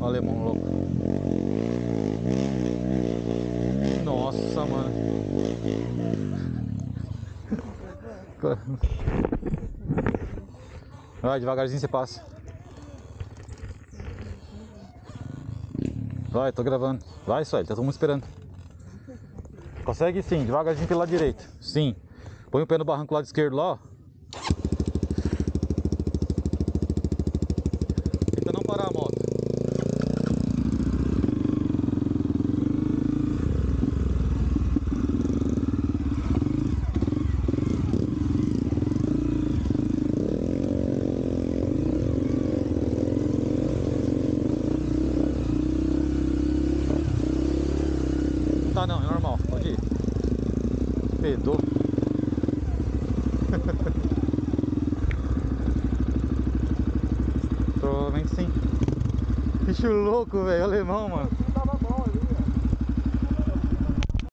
Olha o alemão louco. Nossa, mano. Vai, devagarzinho você passa. Vai, tô gravando. Vai, só, tá todo mundo esperando. Consegue sim, devagarzinho pelo lado direito. Sim. Põe o pé no barranco do lado esquerdo lá, ó. Tenta não parar a moto. Não tá não, é normal, pode ir. Pedou. Provavelmente sim. Bicho louco, velho, alemão, mano. Tava bom,